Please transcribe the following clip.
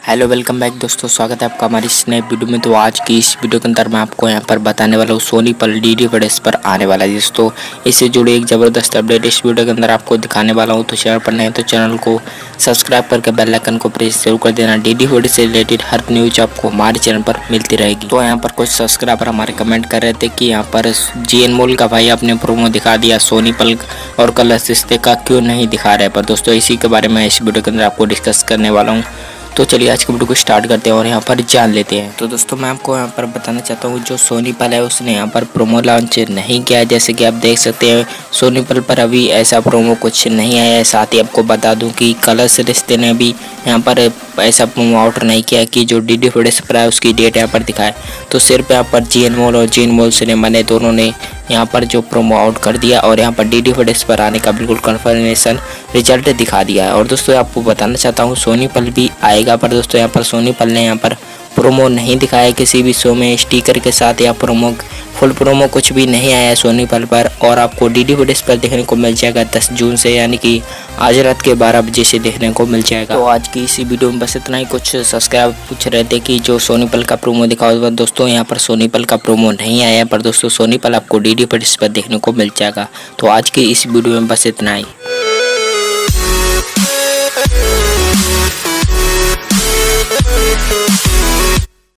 Hello welcome back दोस्तों, स्वागत है आपका हमारी इस नए वीडियो में। तो आज की इस वीडियो के अंदर मैं आपको यहाँ पर बताने वाला हूँ सोनी पल डीडी फ्लैश पर आने वाला है दोस्तों। इससे जुड़ी एक ज़बरदस्त अपडेट इस वीडियो के अंदर आपको दिखाने वाला हूँ। तो चैनल पर नहीं तो चैनल को सब्सक्राइब करके बेल आइकन को प्रेस जरूर कर देना। डीडी फ्लैश से रिलेटेड हर न्यूज आपको हमारे चैनल पर मिलती रहेगी। तो यहाँ पर कुछ सब्सक्राइबर हमारे कमेंट कर रहे थे कि यहाँ पर GNMOL का भाई अपने प्रोमो दिखा दिया, सोनी पल और कलर्स रिश्ते का क्यों नहीं दिखा रहे। पर दोस्तों इसी के बारे में इस वीडियो के अंदर आपको डिस्कस करने वाला हूँ। तो चलिए आज की वीडियो को स्टार्ट करते हैं और यहाँ पर जान लेते हैं। तो दोस्तों मैं आपको यहाँ पर बताना चाहता हूँ, जो सोनी पल है उसने यहाँ पर प्रोमो लॉन्च नहीं किया है। जैसे कि आप देख सकते हैं सोनी पल पर अभी ऐसा प्रोमो कुछ नहीं आया है। साथ ही आपको बता दूँ कि कलर्स रिश्ते ने भी यहाँ पर ऐसा प्रोमो आउट नहीं किया कि जो डीडी फ्लैश पर है उसकी डेट यहाँ पर दिखाए। तो सिर्फ यहाँ पर GNMOL और GNMOL सिनेमा ने दोनों ने यहाँ पर जो प्रोमो आउट कर दिया और यहाँ पर डीडी फ्लैश पर आने का बिल्कुल कन्फर्मेशन रिजल्ट दिखा दिया है। और दोस्तों आपको बताना चाहता हूँ सोनी पल भी आएगा, पर दोस्तों यहाँ पर सोनी पल ने यहाँ पर प्रोमो नहीं दिखाया किसी भी शो में स्टिकर के साथ, या फुल प्रोमो कुछ भी नहीं आया है सोनी पल पर। और आपको डीडी फ्लैश पर देखने को मिल जाएगा 10 जून से, यानी कि आज रात के 12 बजे से देखने को मिल जाएगा। तो आज की इसी वीडियो में बस इतना ही। कुछ सब्सक्राइब पूछ रहे थे कि जो सोनी पल का प्रोमो दिखाओ, दोस्तों यहाँ पर सोनी पल का प्रोमो नहीं आया है, पर दोस्तों सोनी पल आपको डीडी फ्लैश पर देखने को मिल जाएगा। तो आज की इस वीडियो में बस इतना ही।